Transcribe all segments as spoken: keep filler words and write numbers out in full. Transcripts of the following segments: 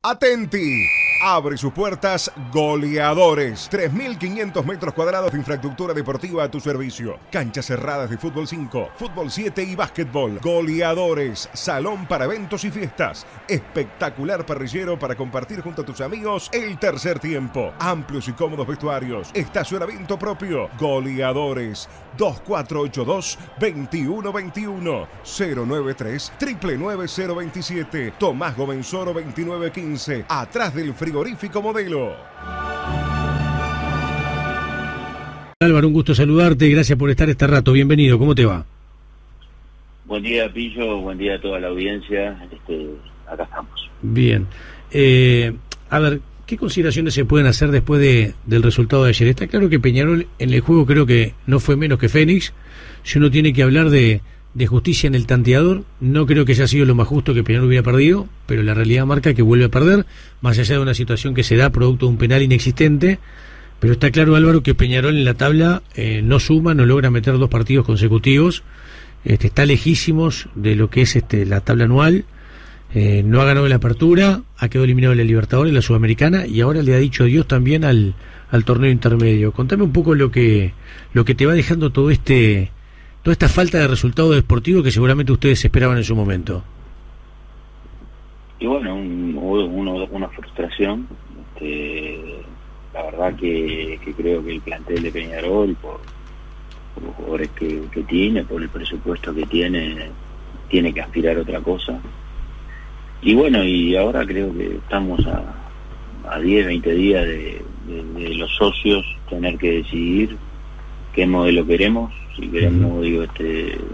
Atenti. Abre sus puertas Goleadores. tres mil quinientos metros cuadrados de infraestructura deportiva a tu servicio. Canchas cerradas de fútbol cinco, fútbol siete y básquetbol. Goleadores. Salón para eventos y fiestas. Espectacular parrillero para compartir junto a tus amigos el tercer tiempo. Amplios y cómodos vestuarios. Estacionamiento propio. Goleadores. dos cuatro ocho dos, dos uno dos uno. cero nueve tres, nueve nueve cero dos siete. Tomás Gomenzoro veintinueve quince. Atrás del frigorífico Modelo. Álvaro, un gusto saludarte, gracias por estar este rato, bienvenido, ¿cómo te va? Buen día, Pillo, buen día a toda la audiencia, este, acá estamos. Bien, eh, a ver, ¿qué consideraciones se pueden hacer después de, del resultado de ayer? Está claro que Peñarol en el juego creo que no fue menos que Fénix. Si uno tiene que hablar de, de justicia en el tanteador, no creo que haya sido lo más justo que Peñarol hubiera perdido, pero la realidad marca que vuelve a perder, más allá de una situación que se da producto de un penal inexistente. Pero está claro, Álvaro, que Peñarol en la tabla eh, no suma, no logra meter dos partidos consecutivos, este, está lejísimos de lo que es este, la tabla anual. Eh, no ha ganado la apertura, ha quedado eliminado de la Libertadores, la Sudamericana, y ahora le ha dicho adiós también al, al torneo intermedio. Contame un poco lo que lo que te va dejando todo este toda esta falta de resultado deportivo que seguramente ustedes esperaban en su momento. Y bueno, un, uno, una frustración. Este, la verdad que, que creo que el plantel de Peñarol, por, por los jugadores que, que tiene, por el presupuesto que tiene, tiene que aspirar a otra cosa. Y bueno, y ahora creo que estamos a, a diez, veinte días de, de, de los socios tener que decidir qué modelo queremos, si queremos, digo, este el,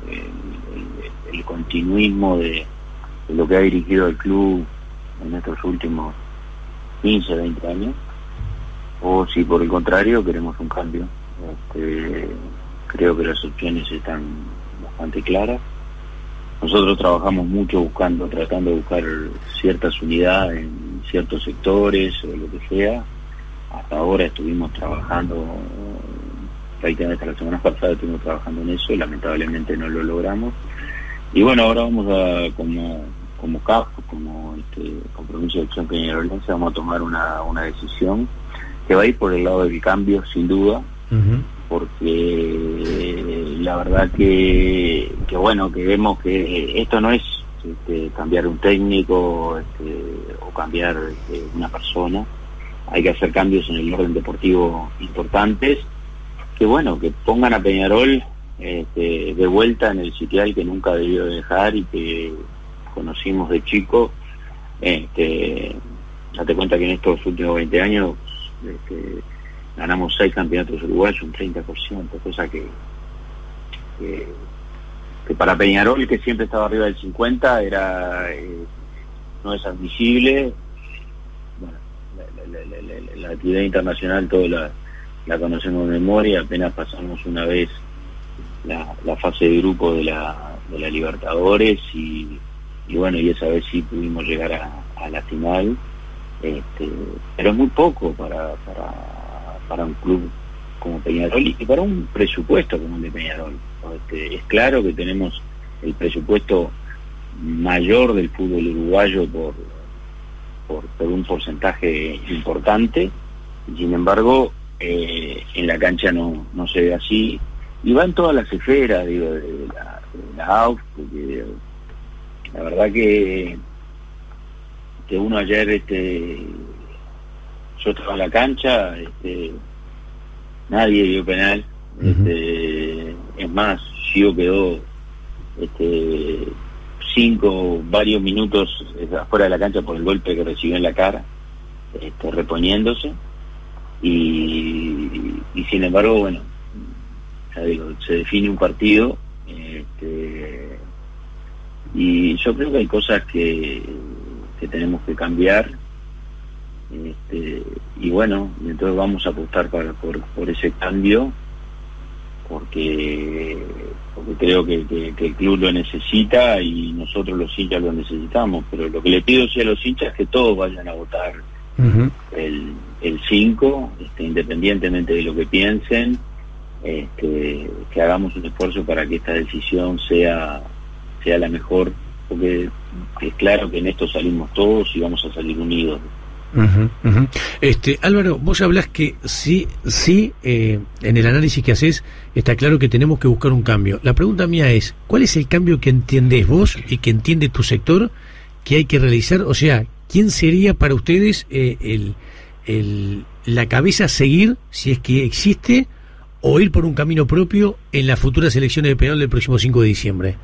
el, el continuismo de, de lo que ha dirigido el club en estos últimos quince, veinte años, o si por el contrario queremos un cambio. Este, creo que las opciones están bastante claras. Nosotros trabajamos mucho buscando, tratando de buscar ciertas unidades en ciertos sectores o lo que sea. Hasta ahora estuvimos trabajando, prácticamente la semana pasada estuvimos trabajando en eso y lamentablemente no lo logramos. Y bueno, ahora vamos a, como como C A P, como este, Compromiso de Acción Peñarolense, vamos a tomar una, una decisión que va a ir por el lado del cambio, sin duda. Uh-huh. Porque la verdad que, que bueno, que vemos que esto no es este, cambiar un técnico este, o cambiar este, una persona. Hay que hacer cambios en el orden deportivo importantes, que bueno, que pongan a Peñarol este, de vuelta en el sitial que nunca debió dejar y que conocimos de chico. Este, date cuenta que en estos últimos veinte años este, ganamos seis campeonatos uruguayos, un treinta por ciento, cosa que, que que para Peñarol, que siempre estaba arriba del cincuenta, era eh, no es admisible. Bueno, la, la, la, la, la actividad internacional toda la, la conocemos de memoria, apenas pasamos una vez la, la fase de grupo de la, de la Libertadores y, y bueno, y esa vez sí pudimos llegar a, a la final, este, pero es muy poco para, para para un club como Peñarol y para un presupuesto como el de Peñarol. Este, es claro que tenemos el presupuesto mayor del fútbol uruguayo por, por, por un porcentaje importante, y sin embargo eh, en la cancha no, no se ve así, y va en todas las esferas, digo, de la, de la A U F, porque la verdad que, que uno ayer este yo estaba en la cancha, este, nadie dio penal. Uh-huh. Este, es más, Gio quedó este, cinco, varios minutos afuera de la cancha por el golpe que recibió en la cara, este, reponiéndose, y, y sin embargo, bueno, ya digo, se define un partido, este, y yo creo que hay cosas que, que tenemos que cambiar. Este, y bueno, entonces vamos a apostar para, por, por ese cambio, porque porque creo que, que, que el club lo necesita y nosotros los hinchas lo necesitamos, pero lo que le pido sí a los hinchas es que todos vayan a votar uh-huh. el el cinco, este, independientemente de lo que piensen, este, que hagamos un esfuerzo para que esta decisión sea sea la mejor porque es claro que en esto salimos todos y vamos a salir unidos. Uh-huh, uh-huh. Este, Álvaro, vos hablás que sí, sí, eh, en el análisis que haces está claro que tenemos que buscar un cambio. La pregunta mía es, ¿cuál es el cambio que entendés vos y que entiende tu sector que hay que realizar? O sea, ¿quién sería para ustedes eh, el, el, la cabeza a seguir, si es que existe, o ir por un camino propio en las futuras elecciones de Peñarol del próximo cinco de diciembre?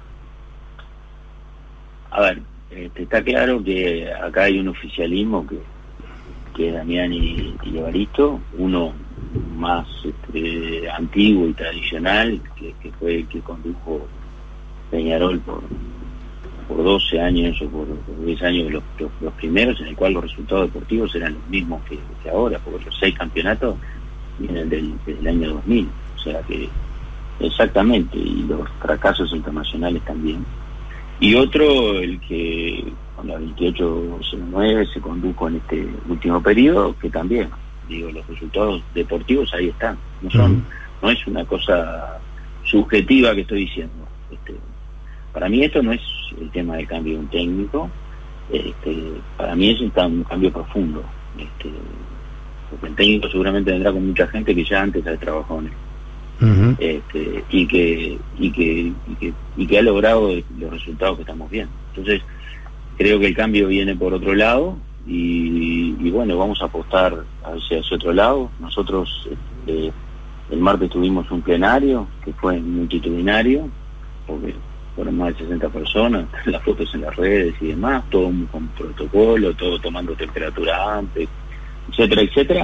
A ver, este, está claro que acá hay un oficialismo que, que es Damián y, y Evaristo, uno más este, antiguo y tradicional, que, que fue el que condujo Peñarol por, por doce años o por, por diez años, los, los, los primeros, en el cual los resultados deportivos eran los mismos que, que ahora, porque los seis campeonatos vienen del, del año dos mil, o sea que exactamente, y los fracasos internacionales también. Y otro, el que con la veintiocho cero nueve se condujo en este último periodo, que también, digo, los resultados deportivos ahí están, no son, uh-huh. no es una cosa subjetiva que estoy diciendo. Este, para mí esto no es el tema del cambio de un técnico, este, para mí es un, un cambio profundo, este, porque el técnico seguramente vendrá con mucha gente que ya antes ha trabajado en él. Uh-huh. Este, y que y que y que y que ha logrado los resultados que estamos viendo. Entonces creo que el cambio viene por otro lado y, y bueno, vamos a apostar hacia ese otro lado. Nosotros este, el martes tuvimos un plenario que fue multitudinario, porque fueron más de sesenta personas, las fotos en las redes y demás, todo con protocolo, todo tomando temperatura antes, etcétera, etcétera,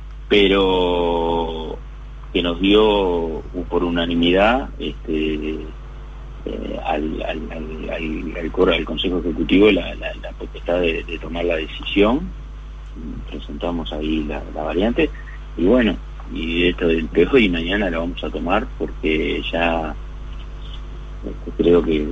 pero que nos dio por unanimidad este, eh, al, al, al, al, al, al Consejo Ejecutivo la, la, la potestad de, de tomar la decisión. Presentamos ahí la, la variante y bueno, y esto del de hoy y mañana la vamos a tomar porque ya este, creo que,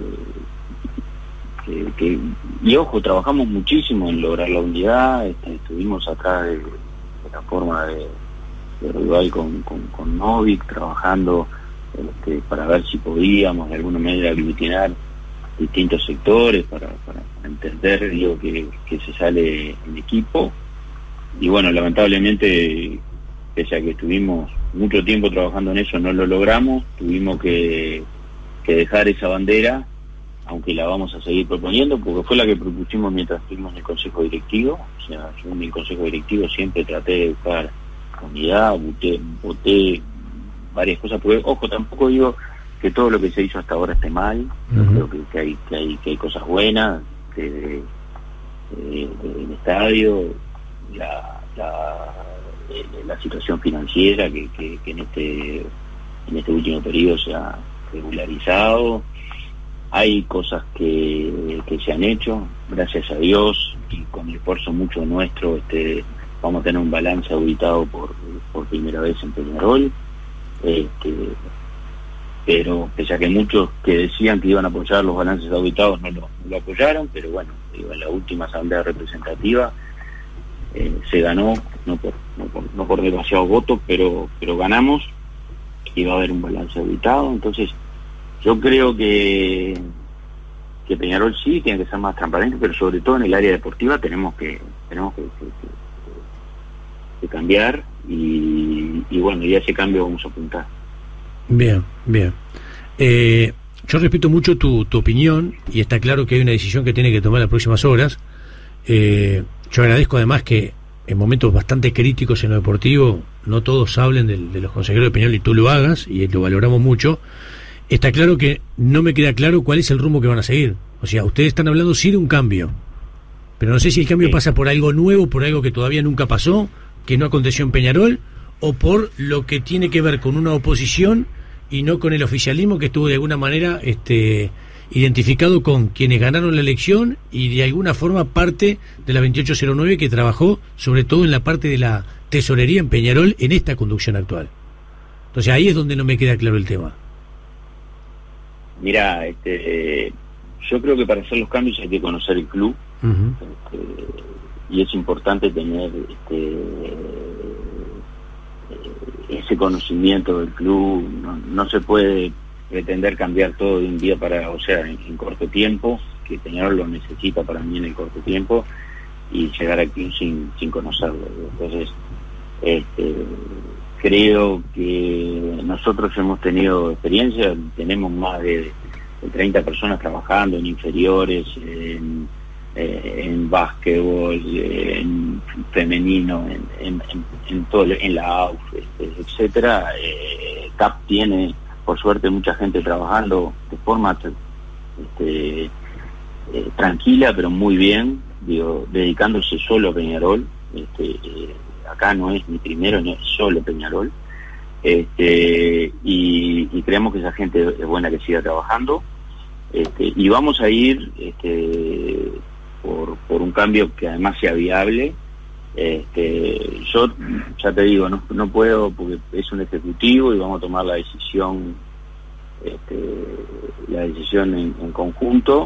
que, que y ojo, trabajamos muchísimo en lograr la unidad, este, estuvimos atrás de, de la forma de de rival con, con, con Novik, trabajando este, para ver si podíamos de alguna manera aglutinar distintos sectores para, para entender digo, que, que se sale en equipo. Y bueno, lamentablemente, pese a que estuvimos mucho tiempo trabajando en eso, no lo logramos, tuvimos que, que dejar esa bandera, aunque la vamos a seguir proponiendo, porque fue la que propusimos mientras estuvimos en el Consejo Directivo. O sea, yo en el Consejo Directivo siempre traté de buscar unidad, voté, voté varias cosas, porque ojo, tampoco digo que todo lo que se hizo hasta ahora esté mal. Uh-huh. Yo creo que, que hay que hay que hay cosas buenas, que de, de, de, el estadio, la, la, de, la situación financiera que, que, que en este en este último periodo se ha regularizado. Hay cosas que, que se han hecho, gracias a Dios, y con el esfuerzo mucho nuestro, este vamos a tener un balance auditado por, por primera vez en Peñarol, este, pero pese a que muchos que decían que iban a apoyar los balances auditados no lo, no lo apoyaron, pero bueno, digo, en la última asamblea representativa eh, se ganó, no por, no por no por demasiados votos, pero pero ganamos, y va a haber un balance auditado. Entonces yo creo que que Peñarol sí tiene que ser más transparente, pero sobre todo en el área deportiva tenemos que tenemos que, que, que de cambiar y, y bueno, y a ese cambio vamos a apuntar. Bien, bien. Eh, yo respeto mucho tu, tu opinión y está claro que hay una decisión que tiene que tomar en las próximas horas. Eh, yo agradezco además que en momentos bastante críticos en lo deportivo no todos hablen de, de los consejeros de Peñarol y tú lo hagas y lo valoramos mucho. Está claro que no me queda claro cuál es el rumbo que van a seguir. O sea, ustedes están hablando sí de un cambio, pero no sé si el cambio sí. pasa por algo nuevo, por algo que todavía nunca pasó, que no aconteció en Peñarol, o por lo que tiene que ver con una oposición y no con el oficialismo que estuvo de alguna manera este, identificado con quienes ganaron la elección y de alguna forma parte de la veintiocho cero nueve que trabajó sobre todo en la parte de la tesorería en Peñarol en esta conducción actual. Entonces ahí es donde no me queda claro el tema. Mira, este, eh, yo creo que para hacer los cambios hay que conocer el club. Uh-huh. este, y es importante tener este, ese conocimiento del club. No, no se puede pretender cambiar todo de un día para, o sea, en, en corto tiempo. que Peñarol lo necesita para mí en el corto tiempo, y llegar aquí sin, sin conocerlo. Entonces, este, creo que nosotros hemos tenido experiencia, tenemos más de, de treinta personas trabajando en inferiores, en, eh, en básquetbol, en femenino, en, en, en, en todo, en la A U F, este, etcétera. Eh, C A P tiene, por suerte, mucha gente trabajando de forma este, eh, tranquila, pero muy bien, digo, dedicándose solo a Peñarol. Este, eh, acá no es ni primero ni solo Peñarol, este, y, y creemos que esa gente es buena que siga trabajando, este, y vamos a ir este, por, por un cambio que además sea viable. Este, yo ya te digo, no, no puedo, porque es un ejecutivo y vamos a tomar la decisión este, la decisión en, en conjunto,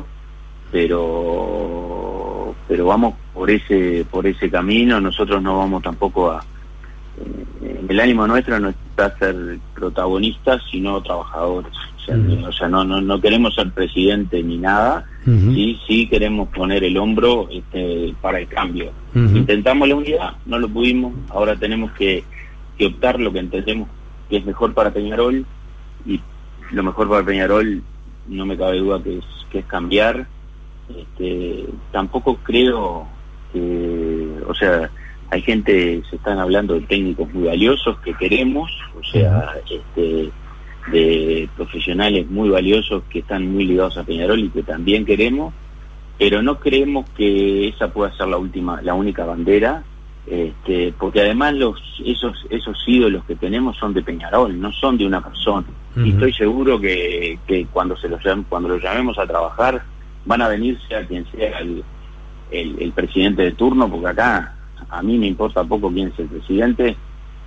pero pero vamos por ese por ese camino. Nosotros no vamos tampoco a eh, el ánimo nuestro no está ser protagonistas, sino trabajadores. O sea, uh-huh. o sea no, no no queremos ser presidente ni nada. Uh-huh. sí sí queremos poner el hombro este, para el cambio. Uh-huh. Intentamos la unidad, no lo pudimos, ahora tenemos que, que optar lo que entendemos que es mejor para Peñarol, y lo mejor para Peñarol no me cabe duda que es que es cambiar. Este, tampoco creo que, o sea, hay gente, se están hablando de técnicos muy valiosos que queremos, o sea, este, de profesionales muy valiosos que están muy ligados a Peñarol y que también queremos, pero no creemos que esa pueda ser la última, la única bandera, este, porque además los esos esos ídolos que tenemos son de Peñarol, no son de una persona. Uh-huh. Y estoy seguro que, que cuando se los cuando los llamemos a trabajar van a venir sea quien sea el, el, el presidente de turno, porque acá a mí me importa poco quién es el presidente,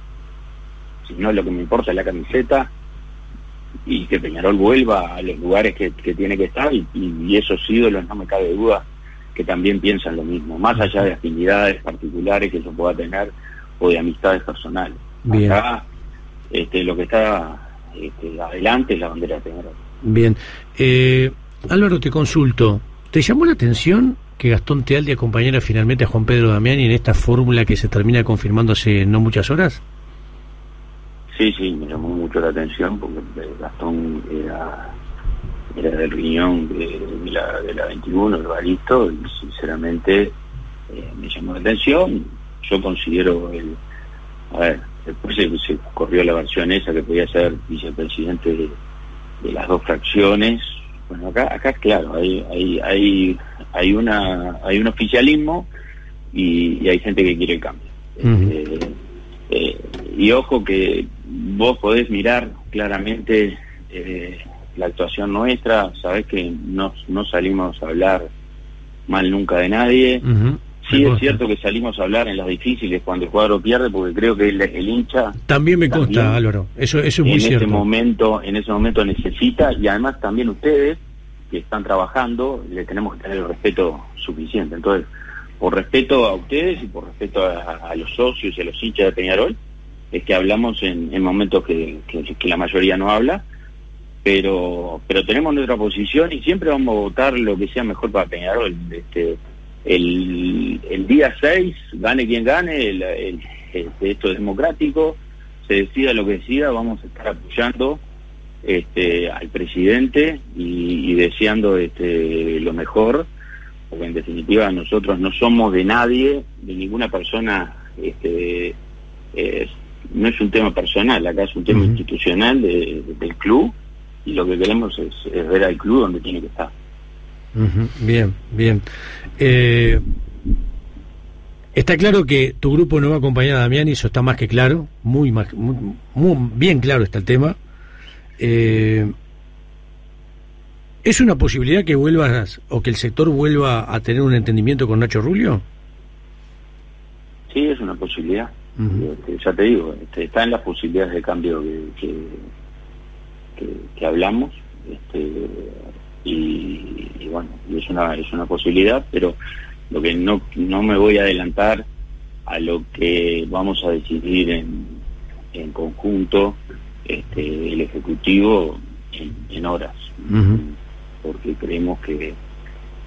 sino lo que me importa es la camiseta, y que Peñarol vuelva a los lugares que, que tiene que estar, y, y esos ídolos no me cabe duda que también piensan lo mismo, más allá de afinidades particulares que yo pueda tener o de amistades personales. Bien. Acá este, lo que está este, adelante es la bandera de Peñarol. Bien. Eh... Álvaro, te consulto, ¿te llamó la atención que Gastón Tealdi acompañara finalmente a Juan Pedro Damiani en esta fórmula que se termina confirmando hace no muchas horas? Sí, sí, me llamó mucho la atención, porque Gastón era, era del riñón de, de, la, de la veintiuno, el Balisto, y sinceramente eh, me llamó la atención. Yo considero, el a ver, después se, se corrió la versión esa que podía ser vicepresidente de, de las dos fracciones. Bueno, acá, acá claro, hay, hay, hay, hay una, hay un oficialismo y, y hay gente que quiere el cambio. Uh-huh. Eh, eh, y ojo que vos podés mirar claramente eh, la actuación nuestra, sabés que no, no salimos a hablar mal nunca de nadie. Uh-huh. Sí, es cierto que salimos a hablar en las difíciles cuando el cuadro pierde, porque creo que el, el hincha también me consta, también, Álvaro, eso, eso es muy en cierto. Ese momento, en ese momento necesita, y además también ustedes que están trabajando, le tenemos que tener el respeto suficiente. Entonces, por respeto a ustedes y por respeto a, a los socios y a los hinchas de Peñarol, es que hablamos en, en momentos que, que, que la mayoría no habla, pero pero tenemos nuestra posición y siempre vamos a votar lo que sea mejor para Peñarol. Este, el, el día seis, gane quien gane, el, el, este, esto es democrático, se decida lo que decida, vamos a estar apoyando este, al presidente y, y deseando este, lo mejor, porque en definitiva nosotros no somos de nadie, de ninguna persona, este, eh, no es un tema personal, acá es un tema uh-huh. institucional de, de, del club, y lo que queremos es, es ver al club donde tiene que estar. Uh-huh. Bien, bien. Eh, está claro que tu grupo no va a acompañar a Damiani, eso está más que claro, muy, más, muy, muy bien claro está el tema. Eh, ¿Es una posibilidad que vuelvas o que el sector vuelva a tener un entendimiento con Nacho Rulio? Sí, es una posibilidad. Uh-huh. Este, ya te digo, este, está en las posibilidades de cambio que, que, que, que hablamos. Este, y, y bueno, y es una es una posibilidad, pero lo que no no me voy a adelantar a lo que vamos a decidir en, en conjunto este, el ejecutivo en, en horas, uh-huh. porque creemos que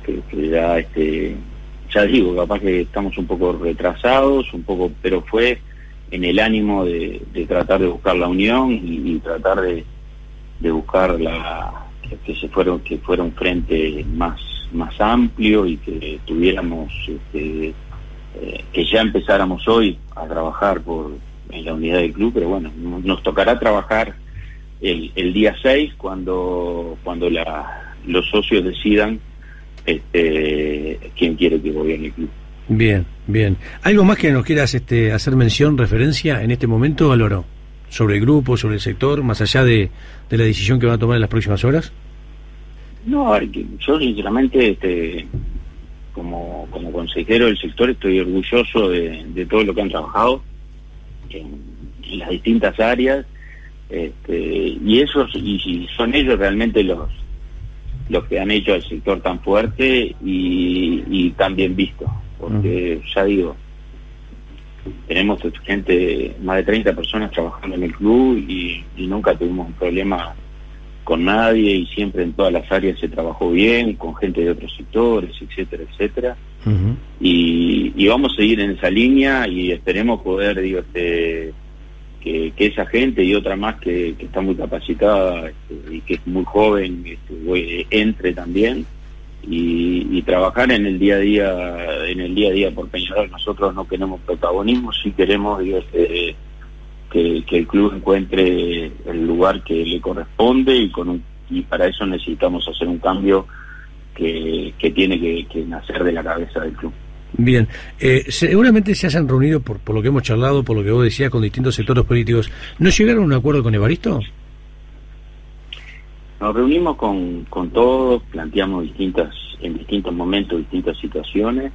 que, que ya este ya digo, capaz que estamos un poco retrasados, un poco, pero fue en el ánimo de, de tratar de buscar la unión y, y tratar de, de buscar la que, que se fuera que fuera un frente más más amplio y que tuviéramos este, eh, que ya empezáramos hoy a trabajar por en la unidad del club, pero bueno, nos tocará trabajar el, el día seis cuando cuando la, los socios decidan este quién quiere que gobierne el club. Bien, bien. ¿Algo más que nos quieras este, hacer mención, referencia en este momento, Álvaro? Sobre el grupo, sobre el sector, más allá de, de la decisión que va a tomar en las próximas horas. No, a ver, yo sinceramente, este, como, como consejero del sector, estoy orgulloso de, de todo lo que han trabajado en, en las distintas áreas, este, y esos, y, y son ellos realmente los los que han hecho al sector tan fuerte y, y tan bien visto, porque uh-huh. ya digo, tenemos gente, más de treinta personas trabajando en el club y, y nunca tuvimos un problema con nadie y siempre en todas las áreas se trabajó bien, con gente de otros sectores, etcétera, etcétera. Uh-huh. y, y vamos a seguir en esa línea y esperemos poder, digo, este Que, que esa gente y otra más que, que está muy capacitada este, y que es muy joven este, entre también y, y trabajar en el día a día en el día a día por Peñarol. Nosotros no queremos protagonismo, sí queremos digo, este, que, que el club encuentre el lugar que le corresponde y con un, y para eso necesitamos hacer un cambio que, que tiene que, que nacer de la cabeza del club. Bien, eh, seguramente se hayan reunido, por, por lo que hemos charlado, por lo que vos decías, con distintos sectores políticos. ¿No llegaron a un acuerdo con Evaristo? Nos reunimos con, con todos, planteamos distintas, en distintos momentos, distintas situaciones,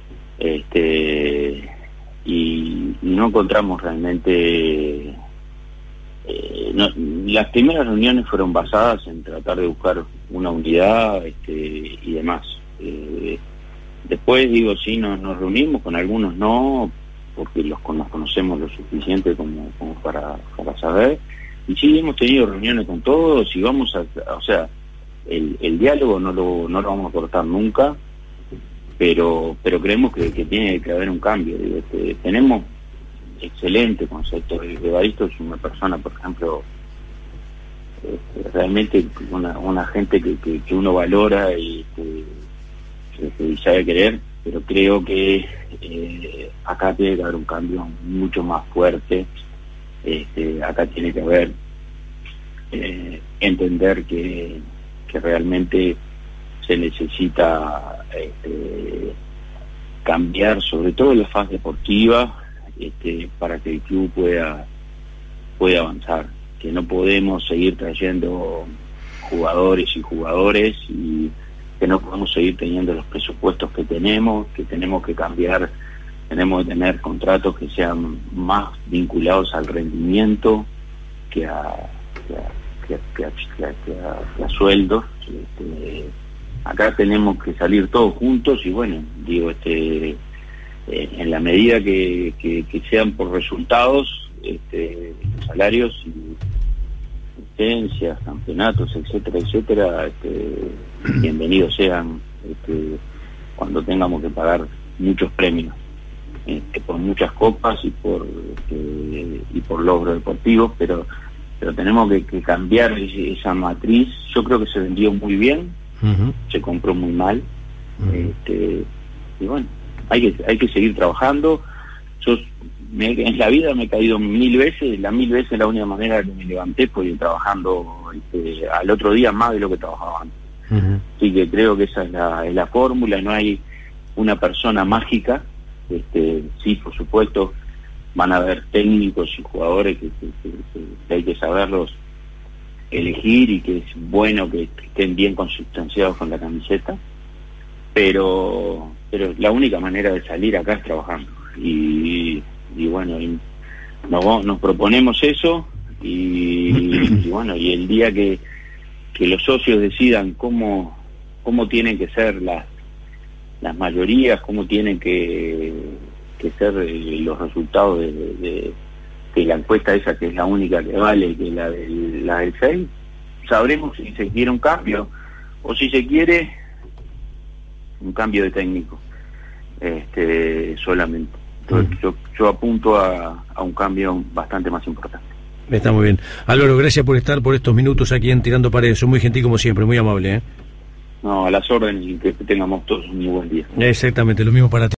este, y no encontramos realmente... Eh, no, las primeras reuniones fueron basadas en tratar de buscar una unidad este, y demás. Eh, Después, digo, sí, nos, nos reunimos, con algunos no, porque los nos conocemos lo suficiente como, como para, para saber. Y sí, hemos tenido reuniones con todos y vamos a, o sea, el, el diálogo no lo, no lo vamos a cortar nunca, pero pero creemos que, que tiene que haber un cambio. Digo, este, tenemos excelente concepto. Evaristo es una persona, por ejemplo, este, realmente una, una gente que, que, que uno valora y... Este, y sabe querer, pero creo que eh, acá tiene que haber un cambio mucho más fuerte. Este, acá tiene que haber eh, entender que, que realmente se necesita este, cambiar, sobre todo en la fase deportiva, este, para que el club pueda pueda avanzar, que no podemos seguir trayendo jugadores y jugadores y que no podemos seguir teniendo los presupuestos que tenemos, que tenemos que cambiar, tenemos que tener contratos que sean más vinculados al rendimiento que a, que a, que a, que a, que a, que a, que a sueldos. Este, acá tenemos que salir todos juntos y bueno, digo, este eh, en la medida que, que, que sean por resultados, este, salarios y licencias, campeonatos, etcétera, etcétera, este, bienvenidos sean este, cuando tengamos que pagar muchos premios, este, por muchas copas y por este, y por logros deportivos, pero pero tenemos que, que cambiar esa matriz. Yo creo que se vendió muy bien, uh-huh. se compró muy mal, uh-huh. este, y bueno, hay que hay que seguir trabajando. Yo me, en la vida me he caído mil veces, la mil veces la única manera que me levanté fue ir trabajando este, al otro día más de lo que trabajaba antes. Uh-huh. Así que creo que esa es la, es la fórmula, no hay una persona mágica. Este, sí, por supuesto, van a haber técnicos y jugadores que, que, que, que hay que saberlos elegir y que es bueno que, que estén bien consustanciados con la camiseta, pero pero la única manera de salir acá es trabajando. Y, y bueno, y nos, nos proponemos eso y, y bueno, y el día que, que los socios decidan cómo cómo tienen que ser las las mayorías, cómo tienen que, que ser eh, los resultados de, de, de, de la encuesta esa, que es la única que vale, que es la del, la del seis, sabremos si se quiere un cambio o si se quiere un cambio de técnico, este, solamente. Entonces, mm. yo, yo apunto a, a un cambio bastante más importante. Está muy bien. Álvaro, gracias por estar por estos minutos aquí en Tirando Paredes. Son muy gentil como siempre, muy amable, ¿eh? No, a las órdenes y que tengamos todos un muy buen día. Exactamente, lo mismo para ti.